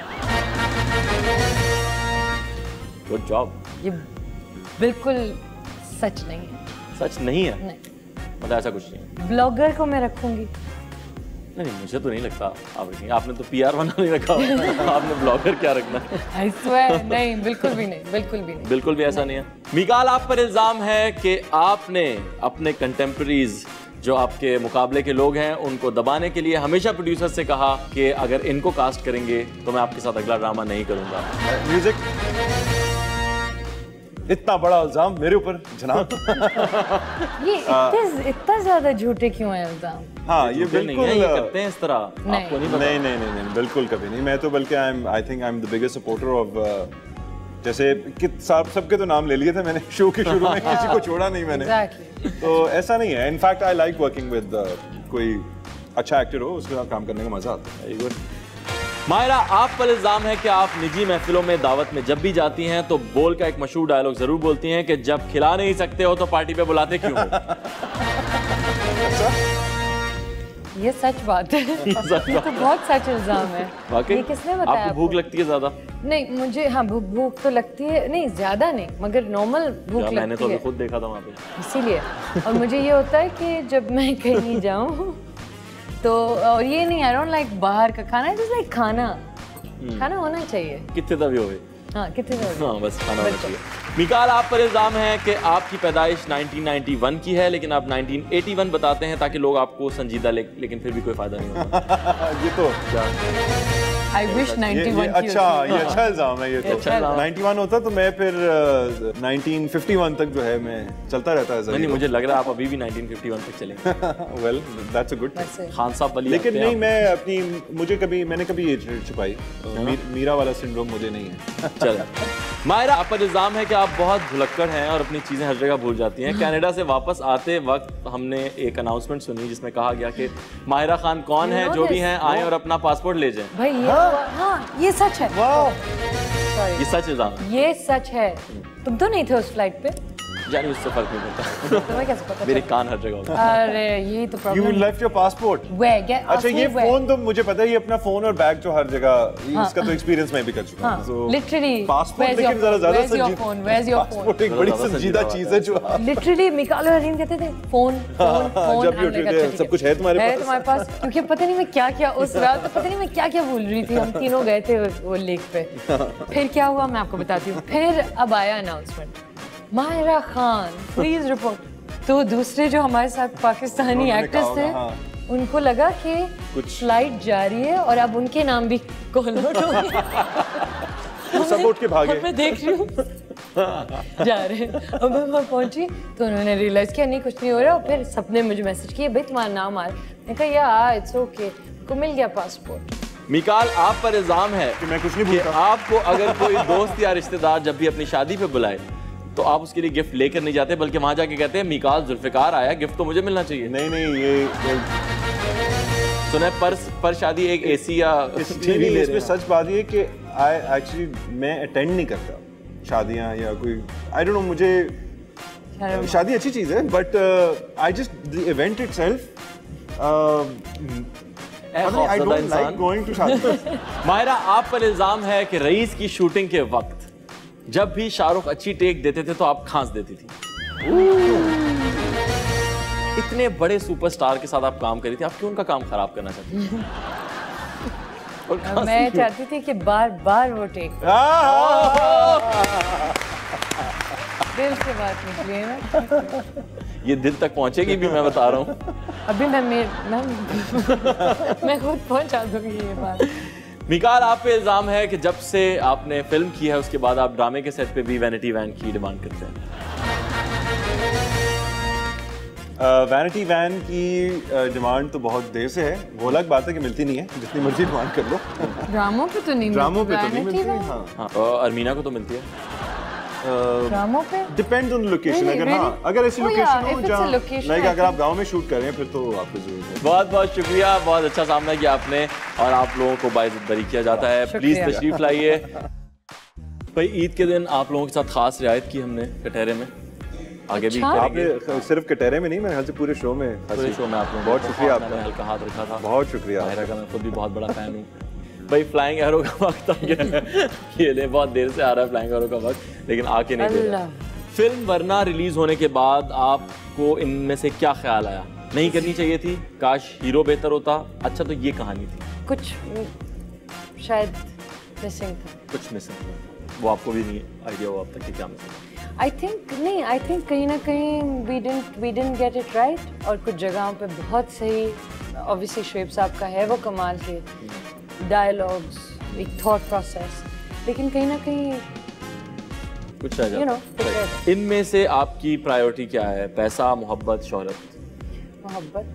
Good job. ये बिल्कुल सच नहीं है। सच नहीं है? नहीं। मतलब ऐसा कुछ नहीं है। ब्लॉगर को मैं रखूंगी। नहीं नहीं मुझे तो नहीं लगता आप रखेंगे। आपने तो पीआर बना नहीं रखा। आपने ब्लॉगर क्या रखना है? I swear, नहीं बिल्कुल भी नहीं, बिल्कुल भी नहीं। बिल्कुल भी ऐसा नहीं है। मिकाल आप पर इल्जाम है कि आपने अपने कंटेम्प्रेरीज जो आपके मुकाबले के लोग हैं उनको दबाने के लिए हमेशा प्रोड्यूसर से कहा कि अगर इनको कास्ट करेंगे तो मैं आपके साथ अगला ड्रामा नहीं करूंगा। म्यूजिक। इतना बड़ा इल्जाम मेरे ऊपर जनाब। ये इतने इतना ज्यादा झूठे क्यों है इल्जाम? हाँ ये बिल्कुल नहीं है, ये करते हैं इस तरह। आपको नहीं पता? नहीं नहीं नहीं नहीं बिल्कुल कभी नहीं। मैं तो बल्कि I am I think I am the biggest supporter of, जैसे कि सब सबके तो नाम ले लिए थे मैंने शो के शुरू में, किसी को छोड़ा नहीं मैंने। Exactly. तो ऐसा नहीं है। In fact I like working with कोई अच्छा एक्टर हो, उसके साथ काम करने का मजा आता है। Very good. माहिरा आप पर इल्जाम है कि आप निजी महफिलों में दावत में जब भी जाती हैं तो बोल का एक मशहूर डायलॉग जरूर बोलती हैं कि जब खिला नहीं सकते हो तो पार्टी पे बुलाते क्यों हो? ये सच बात है। ये तो बहुत सच इल्जाम है। वाकई? ये किसने बताया? आपको भूख लगती है ज्यादा? नहीं मुझे हाँ भूख भूख तो लगती है, नहीं ज्यादा नहीं मगर नॉर्मल भूख लगती है। मैंने तो अभी खुद देखा था वहाँ पे। इसीलिए। और मुझे ये होता है कि जब मैं कहीं जाऊँ तो, और ये नहीं आई डोंट लाइक बाहर का खाना, जस्ट लाइक खाना खाना होना चाहिए। कितने तभी हो गए? हाँ कितने हाँ बस खाना होना चाहिए। मिकाल आप पर इल्जाम है कि आपकी पैदाइश नाइनटीन नाइंटी वन की है लेकिन आप नाइनटीन एटी वन बताते हैं ताकि लोग आपको संजीदा ले, लेकिन फिर भी कोई फायदा नहीं होता। ये तो आई विश नाइंटी वन की अच्छा ये अच्छा इल्जाम है। ये तो अच्छा नाइंटी वन होता तो मैं फिर नाइनटीन फिफ्टी वन तक जो है मैं चलता रहता है। नहीं मुझे लग रहा है आप अभी भी नाइनटीन फिफ्टी वन तक चलेंगे। Well that's a good. Khan साहब वाली। लेकिन नहीं मैं अपनी मुझे कभी मैंने कभी ये छुपाई, मीरा वाला सिंड्रोम मुझे नहीं है। चल माहिरा आप पर इल्जाम है कि आप बहुत भुलक्कड़ हैं और अपनी चीजें हर जगह भूल जाती हैं। कनाडा से वापस आते वक्त हमने एक अनाउंसमेंट सुनी जिसमें कहा गया कि माहिरा खान कौन है, जो भी हैं आए और अपना पासपोर्ट ले जाएं। भाई ये हाँ ये सच है। ये सच इल्जाम है। ये सच है। तुम तो नहीं थे उस फ्लाइट पे? जानी उससे फर्क नहीं पड़ता। तुम्हें कैसे पता? मेरे कान हर जगह होते हैं। अरे यही तो problem. You left your passport. Where? Get, अच्छा ये फोन तो मुझे पता है, ये अपना फोन और बैग जो हर जगह, हाँ, इसका तो एक्सपीरियंस मैं भी कर चुका हूँ। So, Literally. पासपोर्ट लेकिन जरा ज्यादा Where's your संजीदा। phone? Where's your phone? Passport एक बड़ी संजीदा चीज है जो आप लिटरली मिकाल और हरीम कहते थे फोन फोन फोन। जब भी उठते थे, सब कुछ है तुम्हारे है पास? तुम्हारे पास? क्योंकि पता नहीं मैं क्या क्या उस रात तो पता नहीं मैं क्या क्या भूल रही थी। हम तीनों गए थे वो लेक पे। फिर क्या हुआ मैं आपको बताती हूँ। फिर अब आया announcement, Mahira Khan please report. तो दूसरे जो हमारे साथ पाकिस्तानी एक्टर्स थे, उनको लगा कि कुछ फ्लाइट जा रही है और अब उनके नाम भी कॉल आउट हो गए। सब उठ के भागे। मैं देख रही हूँ जा रहे हैं। अब मैं वहाँ पहुंची तो उन्होंने रियलाइज किया नहीं कुछ नहीं हो रहा। और फिर सबने मुझे मैसेज किया भाई तुम्हारा नाम आ रहा है। मैंने कहा यार इट्स ओके, को मिल गया पासपोर्ट। मिकाल आप पर इल्जाम है कि मैं कुछ नहीं कि भूलता। आपको अगर कोई दोस्त या रिश्तेदार जब भी अपनी शादी पे बुलाए तो आप उसके लिए गिफ्ट लेकर नहीं जाते, बल्कि वहां जाके कहते हैं मिकाल जुल्फिकार आया, गिफ्ट तो मुझे मिलना चाहिए। नहीं नहीं ये सुना है पर पर शादी एक एसी या टीवी ले इसमें सच बात ये कि आई एक्चुअली मैं अटेंड नहीं करता शादियां या कोई, आई डोंट नो, मुझे शादी अच्छी चीज है but I just the event itself I don't like going to शादी। माहिरा आप पर इल्जाम है कि रईस की शूटिंग के वक्त जब भी शाहरुख अच्छी टेक देते थे तो आप खांस देती थी। इतने बड़े सुपरस्टार के साथ आप काम करी थी, आप क्यों उनका काम खराब करना चाहती थी? और मैं चाहती थी कि बार बार वो टेक दिल से बात निकली है ना। ये दिल तक पहुंचेगी भी, मैं बता रहा हूँ। अभी मैं मैं मैं, मैं खुद पहुंचा दूंगी ये बात। मिकाल आप पे इल्जाम है कि जब से आपने फिल्म की है उसके बाद आप ड्रामे के सेट पे भी वैनिटी वैन की डिमांड करते हैं। वैनिटी वैन की डिमांड तो बहुत देर से है, वो अलग बात है कि मिलती नहीं है, जितनी मर्जी डिमांड कर लो। ड्रामों पे तो नहीं ड्रामों पे तो नहीं Vanity मिलती। Van? हाँ हाँ, और अरमीना को तो मिलती है। ड्रामों पे डिपेंड ऑन लोकेशन। Really, अगर हाँ really? अगर ऐसी Oh, yeah, लोकेशन if हो it's a जहाँ location, लाइक I अगर आप गांव में शूट कर रहे हैं फिर तो आपको जरूरत है। बहुत बहुत शुक्रिया, बहुत अच्छा सामना किया आपने और आप लोगों को बाइज्जत बरी किया जाता है। प्लीज शुक्रिया। तशरीफ लाइए। भाई ईद के दिन आप लोगों के साथ खास रियायत की हमने कटहरे में, आगे भी अच्छा? करेंगे। आपने सिर्फ कटहरे में नहीं, मेरे ख्याल से पूरे शो में पूरे शो में आप लोगों बहुत का शुक्रिया मैंने आपका। हल्का हाथ रखा था। बहुत शुक्रिया। माहिरा का मैं खुद भी बहुत बड़ा फैन हूँ। भाई फ्लाइंग एरो का वक्त आ गया। ये ले बहुत देर से आ रहा है फ्लाइंग एरो का वक्त, लेकिन आके नहीं दे रहा। फिल्म वरना रिलीज होने के बाद आपको इनमें से क्या ख्याल आया? नहीं करनी चाहिए थी, काश हीरो बेहतर होता, अच्छा तो ये कहानी थी, कुछ शायद मिसिंग था। कुछ मिसिंग था, वो आपको भी नहीं आइडिया हुआ अब तक कि क्या मिसिंग। आई थिंक नहीं, आई थिंक कहीं ना कहीं we didn't we didn't get it right. और कुछ जगहों पे बहुत सही, ऑब्वियसली शुएब साहब का है वो कमाल के डायलॉग्स, एक थॉट प्रोसेस, लेकिन कहीं ना कहीं कुछ रह You know, जाता। कुछ रह Right. इनमें से आपकी प्रायोरिटी क्या है? पैसा, मोहब्बत, शोहरत? मोहब्बत।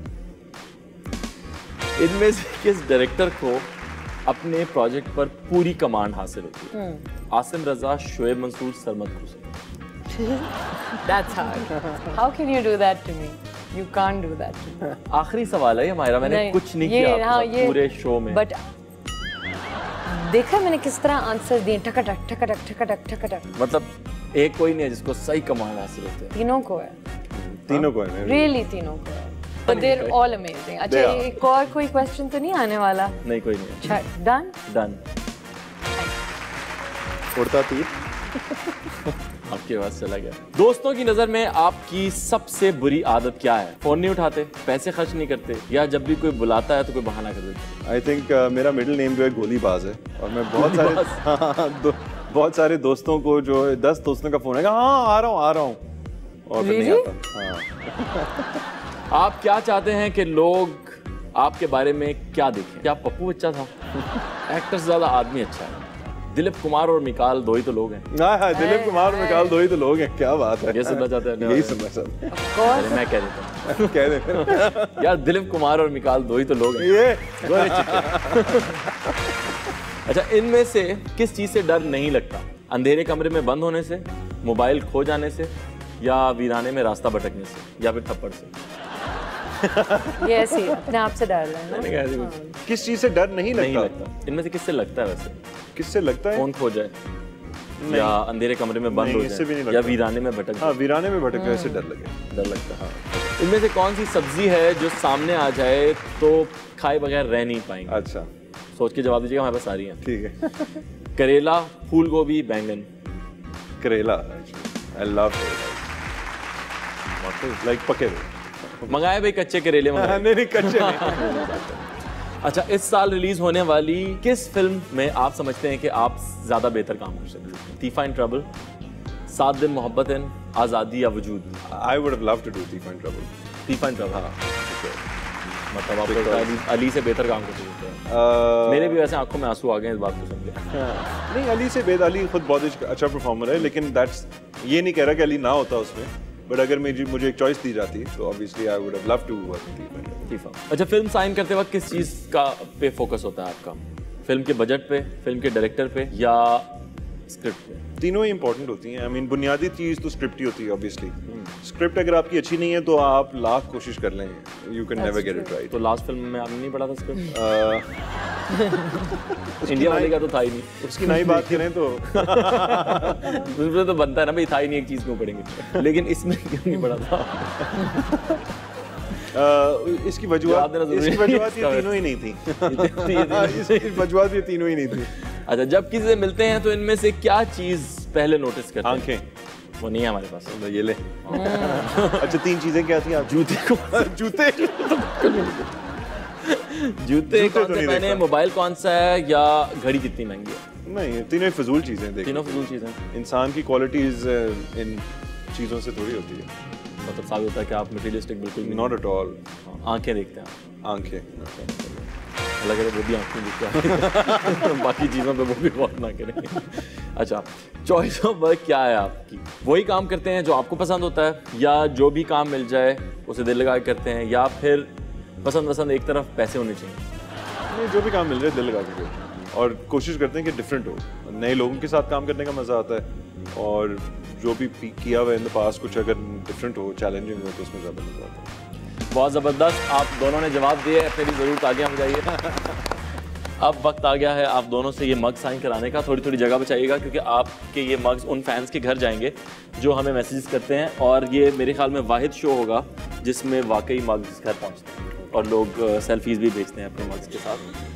इनमें से किस डायरेक्टर को अपने प्रोजेक्ट पर पूरी कमांड हासिल होती है? आसिम रजा, Shoaib Mansoor, Sarmad Khusro? That's hard. How can you do that to me? You can't do that to me. आखिरी सवाल है ये माहिरा, मैंने नहीं, कुछ नहीं ये- किया आपके हाँ, साथ ये- पूरे शो में। But देखा मैंने किस तरह आंसर दिए, ठकटक ठकटक ठकटक ठकटक। मतलब एक कोई नहीं है जिसको सही कमांड हासिल होते हैं। तीनों को है, तीनों को है। रियली तीनों को है। But they're all amazing. अच्छा, They are. एक और कोई क्वेश्चन तो नहीं आने वाला? नहीं कोई नहीं है। अच्छा, डन? डन। उड़ता तीर। आपके पास चला गया। दोस्तों की नजर में आपकी सबसे बुरी आदत क्या है? फोन नहीं उठाते, पैसे खर्च नहीं करते, या जब भी कोई बुलाता है तो कोई बहाना कर देते? आई थिंक uh, मेरा मिडिल नेम जो है गोलीबाज है, और मैं बहुत सारे हाँ, दो, बहुत सारे दोस्तों को, जो दस दोस्तों का फोन है, हाँ आ रहा हूँ आ रहा हूँ, और फिर नहीं Really? आता। हाँ। आप क्या चाहते हैं कि लोग आपके बारे में क्या देखें? क्या पप्पू अच्छा था? एक्टर से ज्यादा आदमी अच्छा है। दिलीप कुमार और मिकाल दो ही तो लोग हैं। हाँ हाँ, दिलीप कुमार और मिकाल दो ही तो लोग हैं, क्या बात है। ये सुनना चाहते हैं? यही सुनना चाहते अरे मैं कह देता हूँ हैं। कह दे यार, दिलीप कुमार और मिकाल दो ही तो लोग हैं। ये गोरे चिट्टे। अच्छा, इनमें से किस चीज से डर नहीं लगता? अंधेरे कमरे में बंद होने से, मोबाइल खो जाने से, या वीराने में रास्ता भटकने से, या फिर थप्पड़ से? ये ऐसे ही अपने आप से डर रहा है ना? मैंने कहा ऐसे कुछ किस चीज से डर नहीं नहीं लगता? लगता। इनमें से किससे लगता है वैसे? किससे लगता है? फोन खो जाए, या अंधेरे कमरे में बंद हो जाए या वीराने में भटक हाँ वीराने में भटक ऐसे डर लगे डर लगता है हाँ। इनमें से कौन सी सब्जी है जो सामने आ जाए तो खाए बगैर रह नहीं पाएंगे? अच्छा सोच के जवाब दीजिएगा, हमारे पास सारी हैं। ठीक है। करेला, फूल गोभी, बैंगन। करेला, आई लव लाइक पके मंगाए भाई कच्चे करेले मंगाए। नहीं नहीं कच्चे नहीं। अच्छा, इस साल रिलीज होने वाली किस फिल्म में आप समझते हैं कि आप ज्यादा बेहतर काम कर सकते हैं? तीफा इन ट्रबल, सात दिन मोहब्बत इन, आजादी या वजूद? I would have loved to do Teefa in trouble. Teefa in trouble, हाँ मतलब आप तो अली, अली से बेहतर काम कर सकते हैं। uh, मेरे भी वैसे आंखों में आंसू आ गए इस बात को सुन के। नहीं अली से बेहतर, अली खुद बहुत अच्छा परफॉर्मर है, लेकिन दैट्स ये नहीं कह रहा कि अली ना होता उसमें, बट अगर मुझे मुझे एक चॉइस दी जाती तो obviously I would have loved to work Teefa. अच्छा, फिल्म साइन करते वक्त किस चीज़ का पे फोकस होता है आपका? फिल्म के बजट पे, फिल्म के डायरेक्टर पे या स्क्रिप्ट पे? तीनों ही इंपॉर्टेंट होती हैं। आई मीन बुनियादी चीज़ तो स्क्रिप्ट ही होती है ऑब्वियसली। स्क्रिप्ट अगर आपकी अच्छी नहीं है तो आप लाख कोशिश कर लें, you can never get it right. तो लास्ट फिल्म में आपने नहीं पढ़ा था स्क्रिप्ट? इंडिया वाले का तो था ही नहीं, उसकी नई बात करें तो उसमें तो बनता है ना भाई, था ही नहीं, एक चीज़ क्यों पढ़ेंगे, लेकिन इसमें क्यों नहीं पढ़ा था? Uh, इसकी वजूहत इसकी वजूहत ये तीनों ही नहीं थी। इसकी वजूहत ये तीनों ही नहीं थी। अच्छा, जब किसी से मिलते हैं तो इनमें से क्या चीज़ पहले नोटिस करते हैं? आंखें। वो नहीं है हमारे पास। ये ले। अच्छा, तीन चीजें क्या थी? आप जूते को जूते जूते कौन से पहने, मोबाइल कौन सा है, या घड़ी कितनी महंगी है? नहीं, तीनों ही फजूल चीजें देखो। तीनों फजूल चीजें। इंसान की क्वालिटीज इन चीजों से थोड़ी होती है। मतलब साबित होता है कि आप मटेरियलिस्टिक बिल्कुल नहीं। Not at all. आंखें देखते हैं? आंखें। अलग अलग वो भी आंखें देखते हैं। बाकी चीज़ों पे वो भी गौर ना करें। अच्छा, चॉइस ऑफ वर्क क्या है आपकी? वही काम करते हैं जो आपको पसंद होता है, या जो भी काम मिल जाए उसे दिल लगा के करते हैं, या फिर पसंद पसंद एक तरफ पैसे होने चाहिए? नहीं, जो भी काम मिल जाए दिल लगा के करो, और कोशिश करते हैं कि डिफरेंट हो। नए लोगों के साथ काम करने का मज़ा आता है, और जो भी किया हुआ इन द पास कुछ अगर डिफरेंट हो, चैलेंजिंग हो, तो उसमें ज़्यादा मज़ा आता है। बहुत ज़बरदस्त, आप दोनों ने जवाब दिए, अपने भी ज़रूर आगे हम जाइए। अब वक्त आ गया है आप दोनों से ये मग साइन कराने का। थोड़ी थोड़ी जगह बचाइएगा, क्योंकि आपके ये मग्स उन फैंस के घर जाएंगे जो हमें मैसेजेस करते हैं, और ये मेरे ख्याल में वाहिद शो होगा जिसमें वाकई मग्स घर पहुँचते हैं और लोग सेल्फीज़ भी भेजते हैं अपने मग्स के साथ।